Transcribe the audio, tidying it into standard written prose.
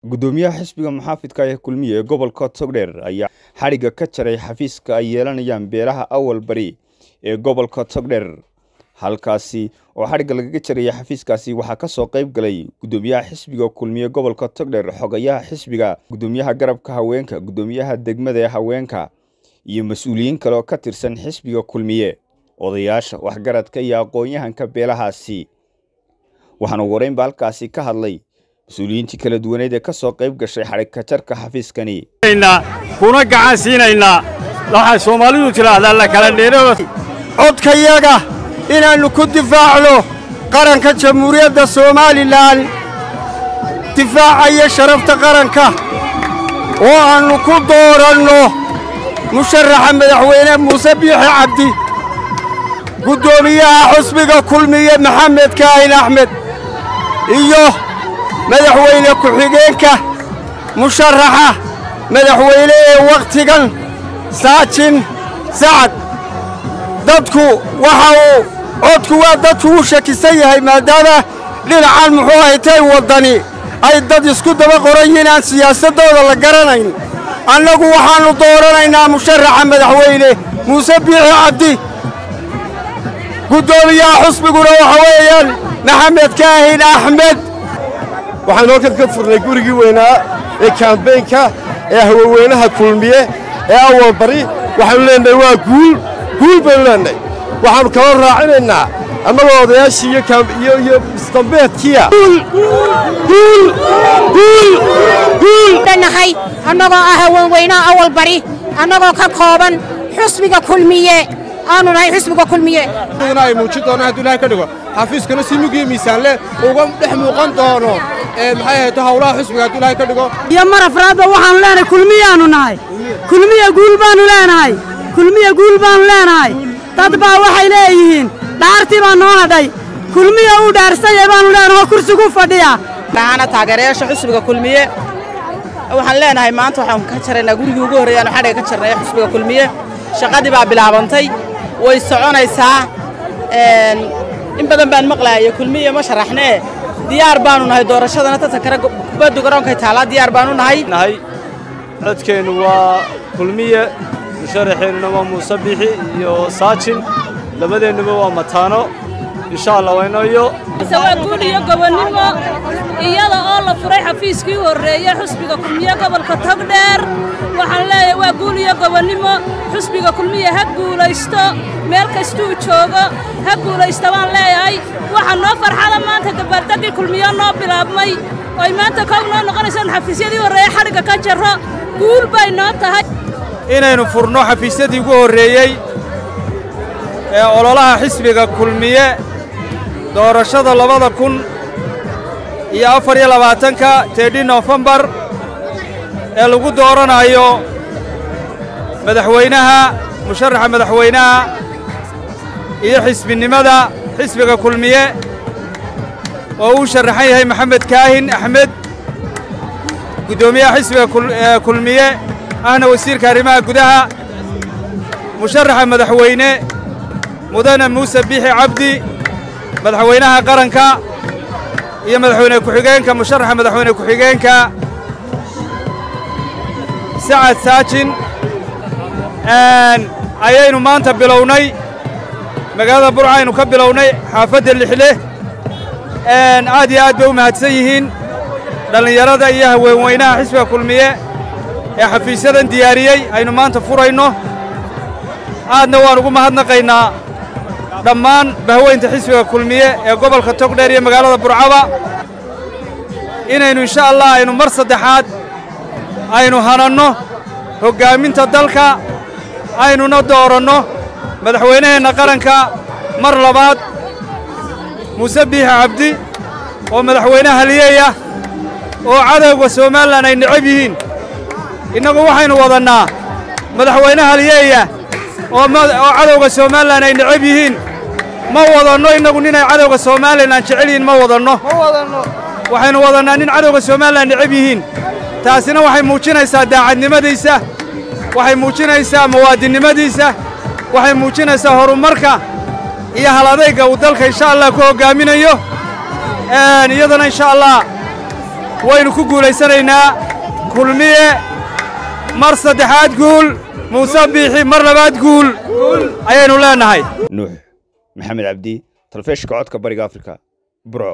gudoomiyaha xisbiga muxaafidka ee kulmiye gobolka Togdheer ayaa xariga ka jaray xafiiska ay yeelanayaan beelaha awal bari ee gobolka Togdheer halkaasi oo xariga laga jaray xafiiskaasi waxa ka soo qayb galay gudoomiyaha xisbiga kulmiye gobolka Togdheer xogayaha xisbiga gudoomiyaha garabka haweenka gudoomiyaha degmada ee haweenka iyo mas'uuliyiin kale oo ka tirsan xisbiga kulmiye odayaasha waxgaradka iyo aqoon-yahanka beelahaasi waxaana wareyn halkaasi ka hadlay مسؤولينتي kala duwaneed ee ka soo qayb gashay xarig ka jarka xafiiskani kuna gacan siinayna waxa Soomaalidu tiraahdaa la kala dheereeyo codkayaga inaanu ku difaacno qaranka Jamhuuriyadda Soomaaliland difaacaya sharafta qaranka oo aanu ku dooranno musharaxa madaxweyne Muuse Biixi Cabdi gudoomiyaha xisbiga kulmiye Maxamed Kaahin Axmed iyo madaxweyne ku-xigeenka musharaxa madaxweyne waqtigan Saacin Sacad dadku waxa uu codku waa dadku u shakisan yahay maadaama dhinacan muxuu haytay wadani ay dad isku daba qoran yihiin siyaasadooda la garanayn annagu waxaanu dooranaynaa musharaxa madaxweyne Muuse Biixi Cabdi gudoomiyaha xisbiguna waxa weeyaan Maxamed Kaahin Axmed waxaan oo ka furnay gurigii weynaa ee campaign-ka ee haweenaha kulmiye ee awal bari waxaan leenahay waa guul baan leenahay waxaan kala raacinaynaa amaga odayaashii iyo istambeedkiya danahay anagoo haweenweynaha awal bari anagoo ka kooban xisbiga kulmiye aanu nahay xisbiga kulmiye ay muujin doonaan haddii Ilaahay ka dhigo xafiiskana si mugii miisaan leh uga dhex muuqan doono maxay ahayd hawlaha xisbiga haddii Ilaahay ka dhigo iyo marafraad waxaan leenahay kulmiyaanu nahay kulmiye guul baanu leenahay kulmiye guul baanu leenahay dad baa waxay leeyihiin dhaartii baa noo hadhay kulmiye uu dhaarsay baanu leenahay kursigu fadhiya maana taageerayaasha xisbiga kulmiye waxaan leenahay maanta waxaan ka jaraynaa gurigii ugu horeeyay xariga ka jarnay xisbiga kulmiye shaqadii baa bilaabantay way soconaysaa in badan baan maqlaayay kulmiye ma sharaxnee diyaar baanu nahay doorashadana tan kale kubadda garoonka taala diyaar baanu nahay codkeenu waa kulmiye musharaxeenu waa Muuse Biixi iyo Saacin labadeenuba waa mataano insha Allah waynayo guul iyo gobonimo iyada oo la furay xafiiskii horeeyay xisbiga kulmiye gobolka Togdheer waxaan leeyahay waa guul iyo gobonimo xisbiga kulmiye ha guulaysto meel kasta uu joogo ha guulaysto waan leeyahay waxaan noo farxada maanta dabaldegii kulmiye noo bilaabmay oo maanta ka noqonaysan xafiisyadii horeeyay xariga ka jaro guul bay noo tahay inaynu furno xafiisyadii ugu horeeyay ee ololaha xisbiga kulmiye doorashada 2024 November ee lagu dooranayo madaxweynaha musharaxa madaxweynaha iyo xisbinimada xisbiga kulmiye oo uu sharaxay yahay Maxamed Kaahin Axmed gudoomiyaha xisbiga kulmiye ahna wasiirka arrimaha gudaha musharaxa madaxweyne mudane Muuse Biixi Cabdi madaxweynaha qaranka iyo madaxweyne ku-xigeenka musharaxa madaxweyne ku-xigeenka Sacad Saacin ayaynu maanta bilownay magaalada Burcaynu ka bilownay xaafadda Lixle aad iyo aad bay u mahadsan yihiin dhalinyarada iyo haweenweynaha xisbiga kulmiye ee xafiisyadan diyaariyay aynu maanta furayno aadna waan ugu mahadnaqaynaa dhammaan bahweynta xisbiga kulmiye ee gobolka Togdheer iyo magaalada Burcaba inaynu insha Allah aynu mar saddexaad aynu hanano hogaaminta dalka aynuna dooranno madaxweynaheena qaranka mar labaad Muuse Biixi Cabdi oo madaxweynaha halyeeya oo cadawga Soomaaliland ay necab yihiin inagu waxaynu wadanaa madaxweynaha halyeeya oo cadawga Soomaaliland ay necab yihiin ma wadanno inagu nin ay cadawga Soomaaliland jecel yihiin ma wadanno waxaynu wadanaa nin cadawga Soomaaliland necab yihiin taasina waxay muujinaysaa daacadnimadiisa waxay muujinaysaa muwaadinimadiisa waxay muujinaysaa horumarka iyo haladayga uu dalka insha Allah ku hogaaminayo iyadana insha Allah waynu ku guulaysanaynaa kulmiye mar saddexaad guul muuse biixi mar labaad guul ayaynu leenahay nuux maxamed cabdi talefishinka codka bariga afrika burco